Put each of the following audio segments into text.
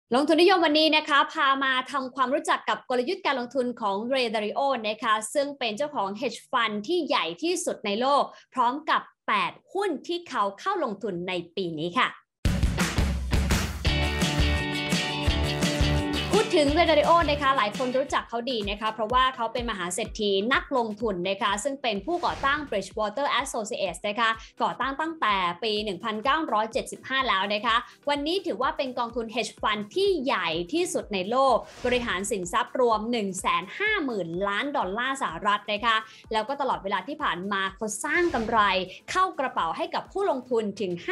ลงทุนนิยมวันนี้นะคะพามาทำความรู้จักกับกลยุทธ์การลงทุนของ Ray Dalio นะคะซึ่งเป็นเจ้าของ hedge fund ที่ใหญ่ที่สุดในโลกพร้อมกับ8หุ้นที่เขาเข้าลงทุนในปีนี้ค่ะถึง Ray Dalio นะคะหลายคนรู้จักเขาดีนะคะเพราะว่าเขาเป็นมหาเศรษฐีนักลงทุนนะคะซึ่งเป็นผู้ก่อตั้ง Bridgewater Associates นะคะก่อตั้งตั้งแต่ปี 1975 แล้วนะคะวันนี้ถือว่าเป็นกองทุน hedge fund ที่ใหญ่ที่สุดในโลกบริหารสินทรัพย์รวม 150,000 ล้านดอลลาร์สหรัฐนะคะแล้วก็ตลอดเวลาที่ผ่านมาเขาสร้างกำไรเข้ากระเป๋าให้กับผู้ลงทุนถึง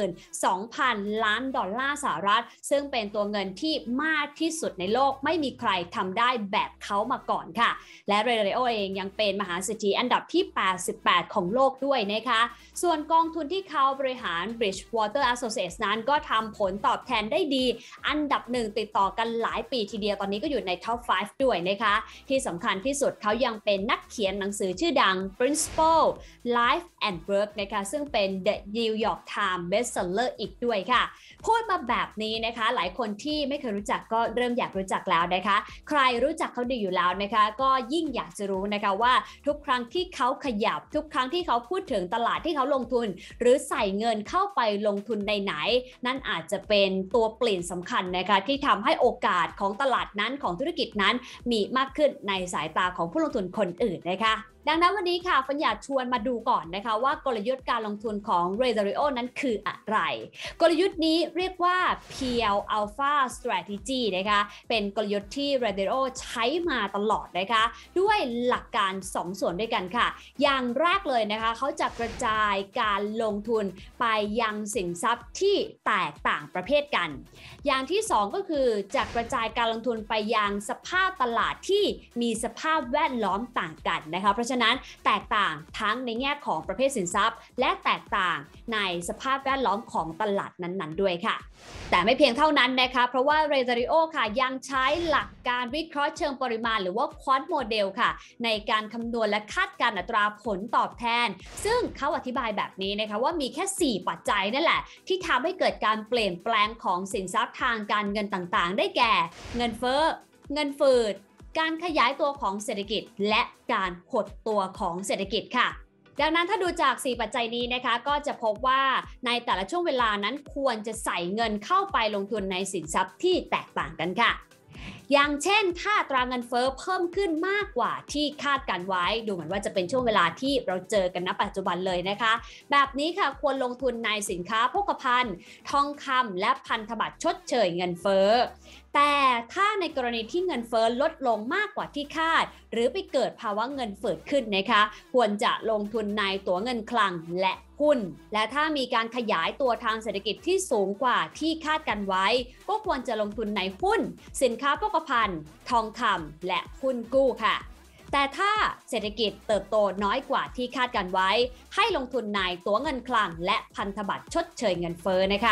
52,000 ล้านดอลลาร์สหรัฐซึ่งเป็นตัวเงินที่มากที่สุดในโลกไม่มีใครทำได้แบบเขามาก่อนค่ะและ Ray Dalio เองยังเป็นมหาเศรษฐีอันดับที่ 88 ของโลกด้วยนะคะส่วนกองทุนที่เขาบริหาร Bridgewater Associates นั้นก็ทำผลตอบแทนได้ดีอันดับ1ติดต่อกันหลายปีทีเดียวตอนนี้ก็อยู่ใน Top 5 ด้วยนะคะที่สำคัญที่สุดเขายังเป็นนักเขียนหนังสือชื่อดัง Principle Life and Work นะคะซึ่งเป็น The New York Times Bestseller อีกด้วยค่ะพูดมาแบบนี้นะคะหลายคนที่ไม่เคยรู้จักก็เริ่มอยากรู้จักแล้วนะคะใครรู้จักเขาดีอยู่แล้วนะคะก็ยิ่งอยากจะรู้นะคะว่าทุกครั้งที่เขาขยับทุกครั้งที่เขาพูดถึงตลาดที่เขาลงทุนหรือใส่เงินเข้าไปลงทุนในไหนนั่นอาจจะเป็นตัวเปลี่ยนสำคัญนะคะที่ทำให้โอกาสของตลาดนั้นของธุรกิจนั้นมีมากขึ้นในสายตาของผู้ลงทุนคนอื่นนะคะดังนั้นวันนี้ค่ะฟันอยากชวนมาดูก่อนนะคะว่ากลยุทธ์การลงทุนของ Ray Dalio นั้นคืออะไรกลยุทธ์นี้เรียกว่า PL Alpha Strategy นะคะเป็นกลยุทธ์ที่ Ray Dalio ใช้มาตลอดนะคะด้วยหลักการ2ส่วนด้วยกันค่ะอย่างแรกเลยนะคะเขาจะกระจายการลงทุนไปยังสินทรัพย์ที่แตกต่างประเภทกันอย่างที่2ก็คือจะกระจายการลงทุนไปยังสภาพตลาดที่มีสภาพแวดล้อมต่างกันนะคะเพราะฉะนั้นแตกต่างทั้งในแง่ของประเภทสินทรัพย์และแตกต่างในสภาพแวดล้อมของตลาดนั้นๆด้วยค่ะแต่ไม่เพียงเท่านั้นนะคะเพราะว่า Ray Dalio ค่ะยังใช้หลักการวิเคราะห์เชิงปริมาณหรือว่า Quant Model ค่ะในการคำนวณและคาดการณ์อัตราผลตอบแทนซึ่งเขาอธิบายแบบนี้นะคะว่ามีแค่4ปัจจัยนั่นแหละที่ทำให้เกิดการเปลี่ยนแปลงของสินทรัพย์ทางการเงินต่างๆได้แก่เงินเฟ้อเงินฝืดการขยายตัวของเศรษฐกิจและการหดตัวของเศรษฐกิจค่ะดังนั้นถ้าดูจาก4ปัจจัยนี้นะคะก็จะพบว่าในแต่ละช่วงเวลานั้นควรจะใส่เงินเข้าไปลงทุนในสินทรัพย์ที่แตกต่างกันค่ะอย่างเช่นถ้าอัตราเงินเฟ้อเพิ่มขึ้นมากกว่าที่คาดการไว้ดูเหมือนว่าจะเป็นช่วงเวลาที่เราเจอกันณปัจจุบันเลยนะคะแบบนี้ค่ะควรลงทุนในสินค้าโภคภัณฑ์ทองคำและพันธบัตรชดเชยเงินเฟ้อแต่ถ้าในกรณีที่เงินเฟ้อลดลงมากกว่าที่คาดหรือไปเกิดภาวะเงินเฟ้อขึ้นนะคะควรจะลงทุนในตั๋วเงินคลังและหุ้นและถ้ามีการขยายตัวทางเศรษฐกิจที่สูงกว่าที่คาดกันไว้ก็ควรจะลงทุนในหุ้นสินค้าโภคภัณฑ์ทองคำและหุ้นกู้ค่ะแต่ถ้าเศรษฐกิจเติบโตน้อยกว่าที่คาดกันไว้ให้ลงทุนในตั๋วเงินคลังและพันธบัตรชดเชยเงินเฟ้อนะคะ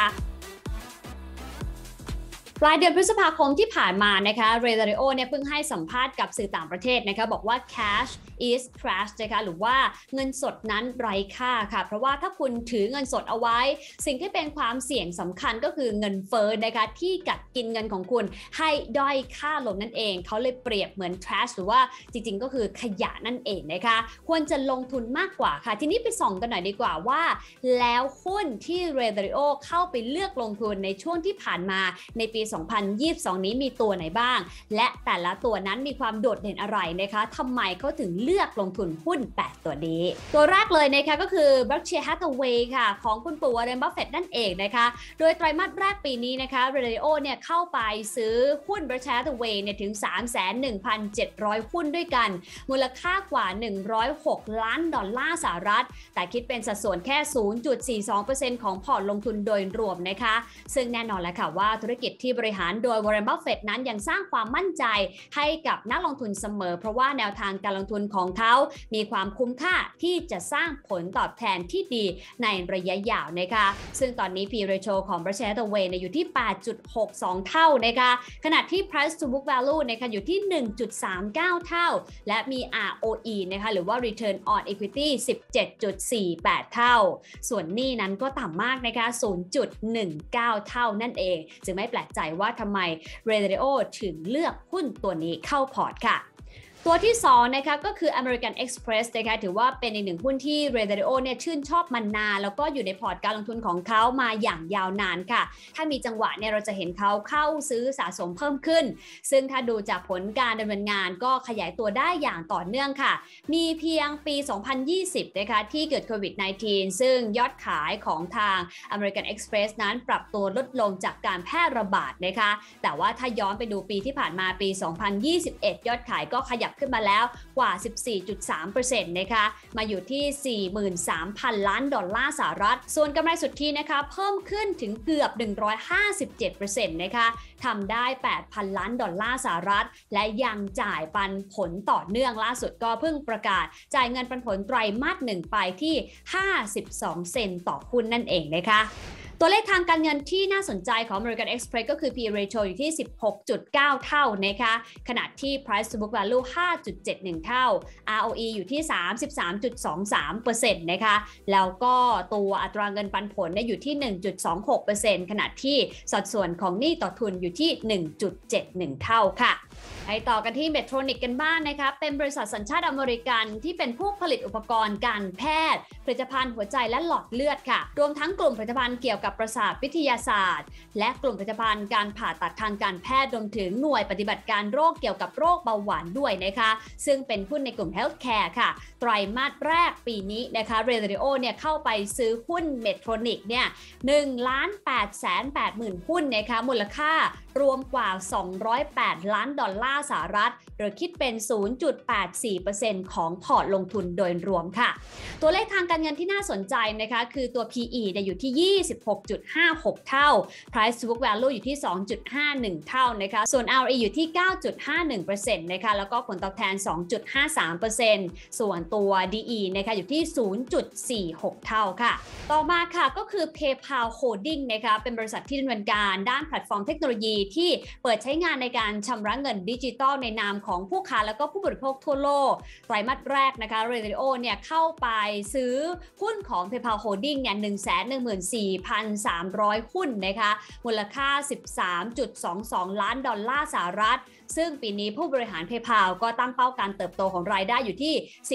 ปลายเดือนพฤษภาคมที่ผ่านมานะคะ Ray Dalio เนี่ยเพิ่งให้สัมภาษณ์กับสื่อต่างประเทศนะคะบอกว่า cash is trash นะคะหรือว่าเงินสดนั้นไร้ค่าค่ะเพราะว่าถ้าคุณถือเงินสดเอาไว้สิ่งที่เป็นความเสี่ยงสำคัญก็คือเงินเฟ้อนะคะที่กัดกินเงินของคุณให้ด้อยค่าลงนั่นเองเขาเลยเปรียบเหมือน trash หรือว่าจริงๆก็คือขยะนั่นเองนะคะควรจะลงทุนมากกว่าค่ะทีนี้ไปส่องกันหน่อยดีกว่าว่าแล้วหุ้นที่ Ray Dalio เข้าไปเลือกลงทุนในช่วงที่ผ่านมาในปี2022 นี้มีตัวไหนบ้างและแต่ละตัวนั้นมีความโดดเด่นอะไรนะคะทำไมเขาถึงเลือกลงทุนหุ้น8ตัวนี้ตัวแรกเลยนะคะก็คือ Berkshire Hathaway ค่ะของคุณปู่ Warren Buffett นั่นเองนะคะโดยไตรมาสแรกปีนี้นะคะ Ray Dalio เนี่ยเข้าไปซื้อหุ้น Berkshire Hathaway เนี่ยถึง 31,700 หุ้นด้วยกันมูลค่ากว่า106 ล้านดอลลาร์สหรัฐแต่คิดเป็นสัดส่วนแค่ 0.42% ของพอร์ตลงทุนโดยรวมนะคะซึ่งแน่นอนแล้วค่ะว่าธุรกิจที่บริหารโดย Warren Buffett นั้นยังสร้างความมั่นใจให้กับนักลงทุนเสมอเพราะว่าแนวทางการลงทุนของเขามีความคุ้มค่าที่จะสร้างผลตอบแทนที่ดีในระยะยาวนะคะซึ่งตอนนี้ P/E ratio ของ Berkshire Hathaway อยู่ที่ 8.62 เท่านะคะขณะที่ Price to Book Value นะคะอยู่ที่ 1.39 เท่าและมี ROE นะคะหรือว่า Return on Equity 17.48 เท่าส่วนหนี้นั้นก็ต่ำมากนะคะ 0.19 เท่านั่นเองจึงไม่แปลกใจว่าทำไม Ray Dalio ถึงเลือกหุ้นตัวนี้เข้าพอร์ตค่ะตัวที่2นะคะก็คือ American Express นะคะถือว่าเป็นอีกหนึ่งหุ้นที่ Ray Dalio เนี่ยชื่นชอบมานานแล้วก็อยู่ในพอร์ตการลงทุนของเขามาอย่างยาวนานค่ะถ้ามีจังหวะเนี่ยเราจะเห็นเขาเข้าซื้อสะสมเพิ่มขึ้นซึ่งถ้าดูจากผลการดำเนินงานก็ขยายตัวได้อย่างต่อเนื่องค่ะมีเพียงปี 2020 นะคะที่เกิดโควิด -19 ซึ่งยอดขายของทาง American Express นั้นปรับตัวลดลงจากการแพร่ระบาดนะคะแต่ว่าถ้าย้อนไปดูปีที่ผ่านมาปี 2021 ยอดขายก็ขยับขึ้นมาแล้วกว่า 14.3% นะคะมาอยู่ที่ 43,000 ล้านดอลลาร์สหรัฐส่วนกำไรสุทธินะคะเพิ่มขึ้นถึงเกือบ 157% นะคะทำได้ 8,000 ล้านดอลลาร์สหรัฐและยังจ่ายปันผลต่อเนื่องล่าสุดก็เพิ่งประกาศจ่ายเงินปันผลไตรมาส 1ไปที่52 เซนต์ต่อหุ้นนั่นเองนะคะตัวเลขทางการเงินที่น่าสนใจของ American Express ก็คือ P/E ratio อยู่ที่ 16.9 เท่านะคะขณะที่ Price to Book Value 5.71 เท่า ROE อยู่ที่ 33.23% นะคะแล้วก็ตัวอัตราเงินปันผลเนี่ยอยู่ที่ 1.26% ขณะที่สัดส่วนของหนี้ต่อทุนอยู่ที่ 1.71 เท่าค่ะไปต่อกันที่ Medtronic กันบ้างนะคะเป็นบริษัทสัญชาติอเมริกันที่เป็นผู้ผลิตอุปกรณ์การแพทย์ผลิตภัณฑ์หัวใจและหลอดเลือดค่ะรวมทั้งกลุ่มผลิตภัณฑ์เกี่ยวกับประสาทวิทยาศาสตร์และกลุ่มผลิตภัณฑ์การผ่าตัดทางการแพทย์รวมถึงหน่วยปฏิบัติการโรคเกี่ยวกับโรคเบาหวานด้วยนะคะซึ่งเป็นหุ้นในกลุ่ม Healthcare ค่ะไตรมาสแรกปีนี้นะคะ Ray Dalio เนี่ยเข้าไปซื้อหุ้น Medtronic เนี่ย 1,880,000 หุ้นนะคะมูลค่ารวมกว่า208 ล้านดอลลาร์สหรัฐหรือคิดเป็น 0.84% ของพอร์ตลงทุนโดยรวมค่ะตัวเลขทางการเงินที่น่าสนใจนะคะคือตัว PE เนี่ยอยู่ที่ 26.56 เท่า Price to Book Value อยู่ที่ 2.51 เท่านะคะส่วน ROE อยู่ที่ 9.51% นะคะแล้วก็ผลตอบแทน 2.53% ส่วนตัว DE นะคะอยู่ที่ 0.46 เท่าค่ะต่อมาค่ะก็คือ PayPal Holding นะคะเป็นบริษัทที่ดำเนินการด้านแพลตฟอร์มเทคโนโลยีที่เปิดใช้งานในการชำระเงินดิจิทัลในนามของผู้ค้าและก็ผู้บริโภคทั่วโลกไตรมาสแรกนะคะ Ray Dalio เนี่ยเข้าไปซื้อหุ้นของ PayPal Holding เนี่ย 114,300 หุ้นนะคะมูลค่า 13.22 ล้านดอลลาร์สหรัฐซึ่งปีนี้ผู้บริหาร PayPal ก็ตั้งเป้าการเติบโตของรายได้อยู่ที่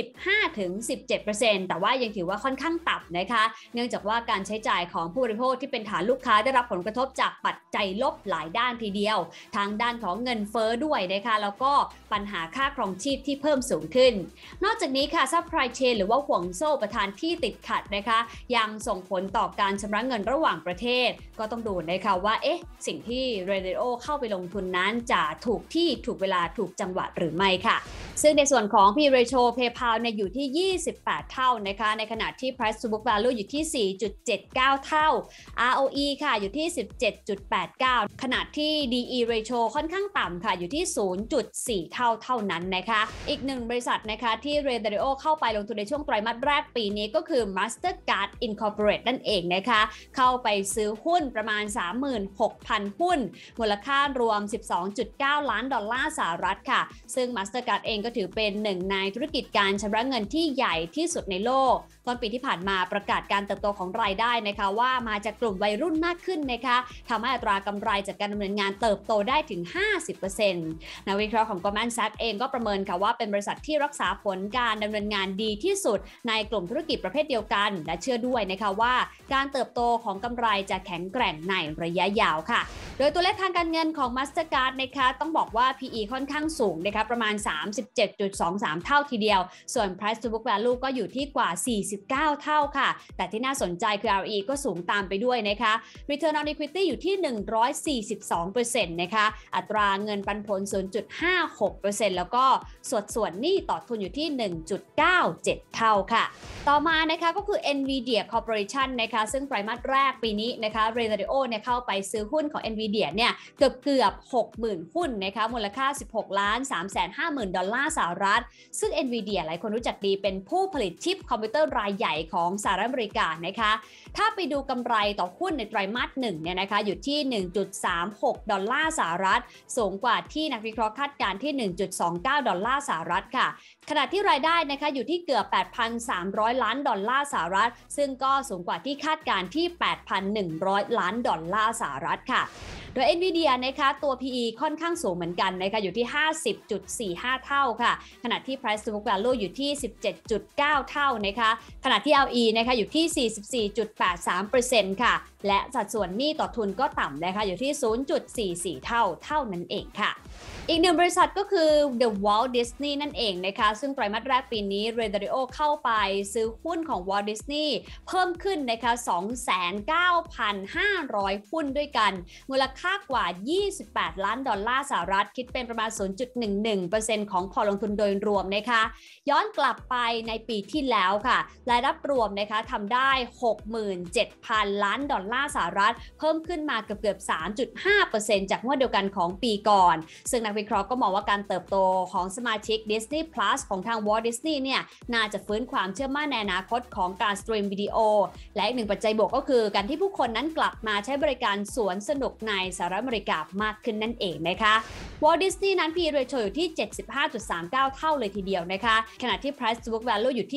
15-17% แต่ว่ายังถือว่าค่อนข้างต่ำนะคะเนื่องจากว่าการใช้จ่ายของผู้บริโภคที่เป็นฐานลูกค้าได้รับผลกระทบจากปัจจัยลบหลายด้านทีเดียวทางด้านของเงินเฟ้อด้วยนะคะแล้วก็ปัญหาค่าครองชีพที่เพิ่มสูงขึ้นนอกจากนี้ค่ะ Supply Chain หรือว่าห่วงโซ่อุปทานที่ติดขัดนะคะยังส่งผลต่อการชำระเงินระหว่างประเทศก็ต้องดูนะคะว่าสิ่งที่ Ray Dalio เข้าไปลงทุนนั้นจะถูกที่ถูกเวลาถูกจังหวะหรือไม่ค่ะซึ่งในส่วนของ P/E ratio PayPal เนี่ยอยู่ที่ 28 เท่านะคะในขณะที่ Price to Book Value อยู่ที่ 4.79 เท่า ROE ค่ะอยู่ที่ 17.89 ขณะที่ DE ratio ค่อนข้างต่ำค่ะอยู่ที่ 0.4 เท่านั้นนะคะอีกหนึ่งบริษัทนะคะที่ Ray Dalio เข้าไปลงทุนในช่วงไตรมาสแรกปีนี้ก็คือ Mastercard Incorporate นั่นเองนะคะเข้าไปซื้อหุ้นประมาณ 36,000 หุ้นมูลค่ารวม 12.9 ล้านดอลลาร์สหรัฐค่ะซึ่ง Mastercard เองก็ถือเป็นหนึ่งในธุรกิจการชำระเงินที่ใหญ่ที่สุดในโลกต้นปีที่ผ่านมาประกาศการเติบโตของรายได้นะคะว่ามาจากกลุ่มวัยรุ่นมากขึ้นนะคะทำให้อัตรากำไรจากการดำเนินงานเติบโตได้ถึง 50% นักวิเคราะห์ของ Goldman Sachs เองก็ประเมินค่ะว่าเป็นบริษัทที่รักษาผลการดำเนินงานดีที่สุดในกลุ่มธุรกิจประเภทเดียวกันและเชื่อด้วยนะคะว่าการเติบโตของกำไรจะแข็งแกร่งในระยะยาวค่ะโดยตัวเลขทางการเงินของ Mastercard นะคะต้องบอกว่า PE ค่อนข้างสูงนะคะประมาณ 37.23 เท่าทีเดียวส่วน Price to Book Value ก็อยู่ที่กว่า 49 เท่าค่ะแต่ที่น่าสนใจคือ ROE ก็สูงตามไปด้วยนะคะ Return on Equity อยู่ที่ 142% นะคะอัตราเงินปันผล 0.56% แล้วก็ส่วนหนี้ต่อทุนอยู่ที่ 1.97 เท่าค่ะต่อมานะคะก็คือ Nvidia Corporation นะคะซึ่งไตรมาสแรกปีนี้นะคะ Ray Dalio เนี่ยเข้าไปซื้อหุ้นของ Nvidia เนี่ยเกือบ 60,000 หุ้นนะคะมูลค่า 16,350,000 ดอลลาร์สหรัฐซึ่ง Nvidia หลายคนรู้จักดีเป็นผู้ผลิตชิปคอมพิวเตอร์รายใหญ่ของสหรัฐอเมริกานะคะถ้าไปดูกำไรต่อหุ้นในไตรมาส1เนี่ยนะคะอยู่ที่ 1.36 ดอลลาร์สหรัฐสูงกว่าที่นักวิเคราะห์คาดการณ์ที่ 1.29 ดอลลาร์สหรัฐค่ะขณะที่รายได้นะคะอยู่ที่เกือบ 8,300 ล้านดอลลาร์สหรัฐซึ่งก็สูงกว่าที่คาดการณ์ที่ 8,100 ล้านดอลลาร์สหรัฐค่ะโดย Nvidia นะคะตัว PE ค่อนข้างสูงเหมือนกันนะคะอยู่ที่ 50.45 เท่าค่ะขณะที่ Price to Book Value อยู่ที่ 17.9 เท่านะคะขณะที่ ROE นะคะอยู่ที่ 44.83% ค่ะและสัดส่วนหนี้ต่อทุนก็ต่ำนะคะอยู่ที่ 0.44 เท่านั้นเองค่ะอีกหนึ่งบริษัทก็คือ The Walt Disney นั่นเองนะคะซึ่งไตรมาสแรกปีนี้ Ray Dalio เข้าไปซื้อหุ้นของ Walt Disney เพิ่มขึ้นนะคะ 29,500 หุ้นด้วยกันมูลค่ากว่า 28 ล้านดอลลาร์สหรัฐคิดเป็นประมาณ 0.11% ของพอร์ตลงทุนโดยรวมนะคะย้อนกลับไปในปีที่แล้วค่ะรายรับรวมนะคะทำได้ 67,000 ล้านดอลลาร์สหรัฐเพิ่มขึ้นมาเกือบ 3.5% จากงวดเดียวกันของปีก่อนซึ่งนักวิเคราะห์ก็มองว่าการเติบโตของสมาชิก Disney Plus ของทาง Walt Disney เนี่ยน่าจะฟื้นความเชื่อมั่นในอนาคตของการสตรีมวิดีโอและอีกหนึ่งปัจจัยบวกก็คือการที่ผู้คนนั้นกลับมาใช้บริการสวนสนุกในสหรัฐอเมริกามากขึ้นนั่นเองนะคะ Walt Disney นั้น P/E ratio อยู่ที่ 75.39 เท่าเลยทีเดียวนะคะขณะที่ Price to Book Value อยู่ที่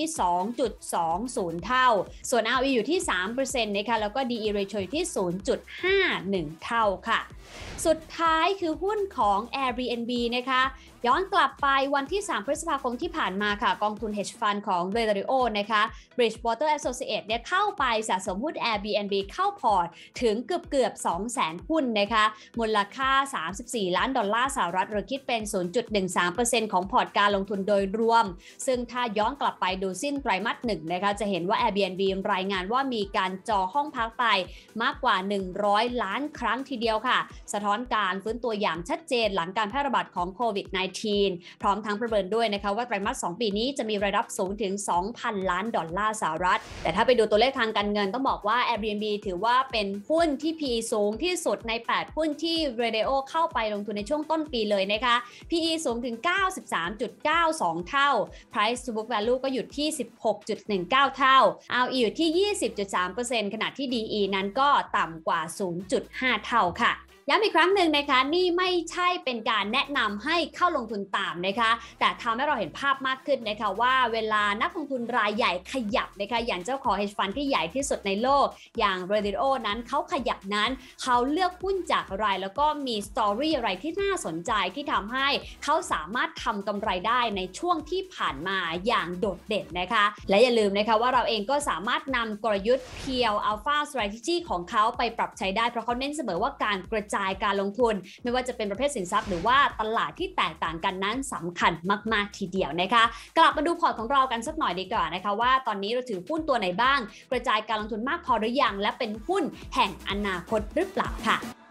2.20 เท่าส่วน ROE อยู่ที่ 3% นะคะแล้วก็ DE ratio อยู่ที่ 0.51 เท่าค่ะสุดท้ายคือหุ้นของ Airbnb นะคะย้อนกลับไปวันที่ 3 พฤษภาคมที่ผ่านมาค่ะกองทุน Hedge Fund ของ Ray Dalio นะคะ Bridgewater Associates เนี่ยเข้าไปสะสมหุ้น Airbnb เข้าพอร์ตถึงเกือบ 200,000 หุ้นนะคะมูลค่า 34 ล้านดอลลาร์สหรัฐหรือคิดเป็น 0.13% ของพอร์ตการลงทุนโดยรวมซึ่งถ้าย้อนกลับไปดูสิ้นไตรมาส1นะคะจะเห็นว่า Airbnb รายงานว่ามีการจองห้องพักไปมากกว่า 100 ล้านครั้งทีเดียวค่ะสะท้อนการฟื้นตัวอย่างชัดเจนหลังการแพร่ระบาดของโควิด -19 พร้อมทั้งประเมินด้วยนะคะว่าไตรมาส2ปีนี้จะมีรายรับสูงถึง 2,000 ล้านดอลลาร์สหรัฐแต่ถ้าไปดูตัวเลขทางการเงินต้องบอกว่า Airbnb ถือว่าเป็นหุ้นที่ PE สูงที่สุดใน8หุ้นที่ Ray Dalio เข้าไปลงทุนในช่วงต้นปีเลยนะคะ PE สูงถึง 93.92 เท่า Price to Book Value ก็อยู่ที่ 16.19 เท่า ROE อยู่ที่ 20.3% ขณะที่ DE นั้นก็ต่ำกว่า 0.5 เท่าค่ะย้ำอีกครั้งหนึ่งนะคะนี่ไม่ใช่เป็นการแนะนำให้เข้าลงทุนตามนะคะแต่ทำให้เราเห็นภาพมากขึ้นนะคะว่าเวลานักลงทุนรายใหญ่ขยับนะคะอย่างเจ้าของ hedge fund ที่ใหญ่ที่สุดในโลกอย่าง Ray Dalio นั้นเขาขยับนั้นเขาเลือกหุ้นจากอะไรแล้วก็มีสตอรี่อะไรที่น่าสนใจที่ทำให้เขาสามารถทำกำไรได้ในช่วงที่ผ่านมาอย่างโดดเด่นนะคะและอย่าลืมนะคะว่าเราเองก็สามารถนำกลยุทธ์ PL Alpha Strategy ของเขาไปปรับใช้ได้เพราะเขาเน้นเสมอว่าการกระจายการลงทุนไม่ว่าจะเป็นประเภทสินทรัพย์หรือว่าตลาดที่แตกต่างกันนั้นสำคัญมากๆทีเดียวนะคะกลับมาดูพอร์ตของเรากันสักหน่อยดีกว่านะคะว่าตอนนี้เราถือหุ้นตัวไหนบ้างกระจายการลงทุนมากพอหรือยังและเป็นหุ้นแห่งอนาคตหรือเปล่าค่ะ